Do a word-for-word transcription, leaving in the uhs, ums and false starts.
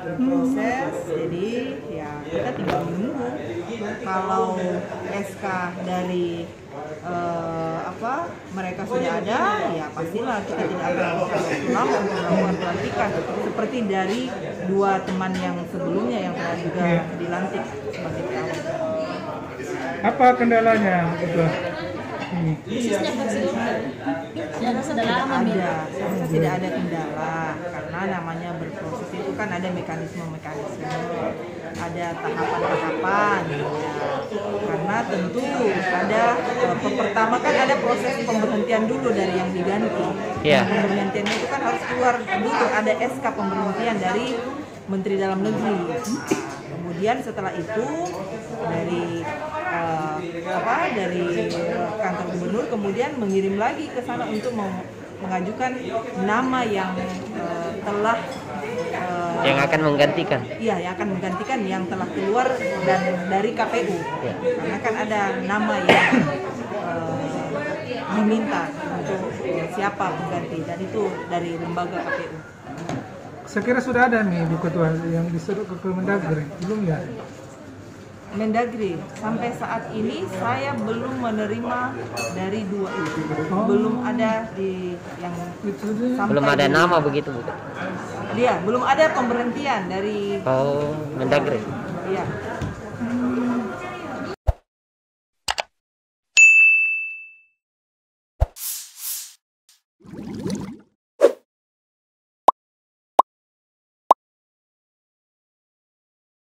proses, jadi ya kita tinggal menunggu. Kalau S K dari eh, apa mereka sudah ada, ya pastilah kita tidak akan lama untuk melakukan pelantikan seperti dari dua teman yang sebelumnya yang telah juga dilantik sebagai calon. Apa kendalanya itu? Ini. Khususnya persidangan yang sudah lama Ada, saya tidak ada kendala karena namanya berproses itu kan ada mekanisme-mekanisme, ada tahapan-tahapan. Ya. Karena tentu ada eh, pertama kan ada proses pemberhentian dulu dari yang diganti. Yeah. Pemberhentian itu kan harus keluar dulu, ada S K pemberhentian dari Menteri Dalam Negeri. Nah, kemudian setelah itu dari uh, apa dari kantor gubernur kemudian mengirim lagi ke sana untuk meng- mengajukan nama yang uh, telah uh, Yang akan menggantikan. iya yang akan menggantikan yang telah keluar dan dari K P U. Ya. Karena kan ada nama yang uh, diminta untuk uh, siapa pengganti dan itu dari lembaga K P U. Saya kira sudah ada nih Bu Ketua yang disuruh ke Kemendagri, belum ya? Mendagri, sampai saat ini saya belum menerima dari dua itu, Oh. belum ada di yang Itu dia. sampai Belum ada di- nama begitu, Bu. Dia belum ada pemberhentian dari Oh, Mendagri. ya.